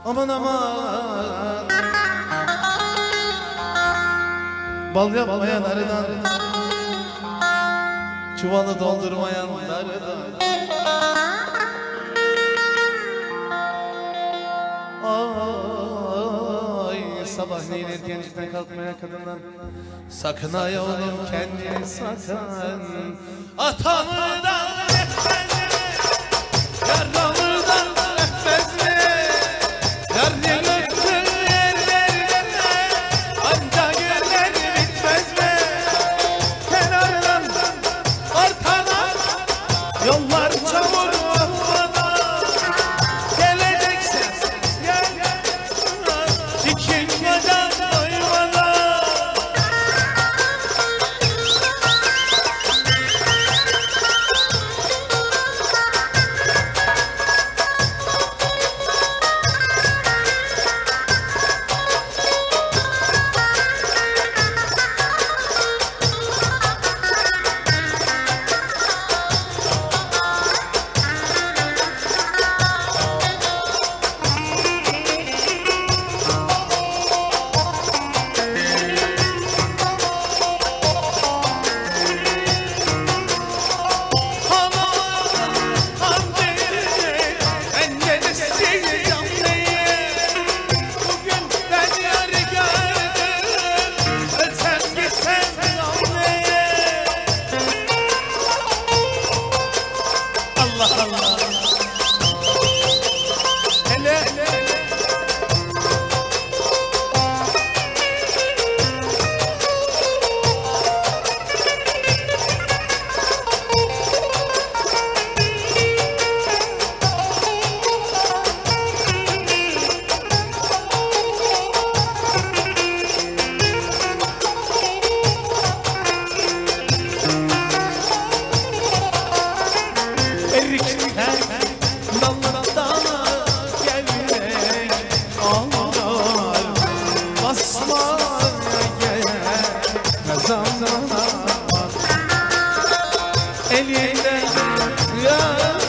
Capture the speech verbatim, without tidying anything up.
Aman aman, bal yapmayan arıdan, çuvalı doldurmayan darıdan. Ay sabahleyin erkencikten kalkmaya kadından, sakın ay oğlum kendini sakın. Atamırdan etmez mi? Yaramırdan etmez mi? Yardım öptün yerlerine, anca günler bitmez mi? Kenardan arkadan yollar çamur olmadan, geleceksin gel dikinmeden doymadan. Allah Allah. Hele hele. Erikten daldan gelmek ağlar, basmaya gelmez anlamaz. Elinden ya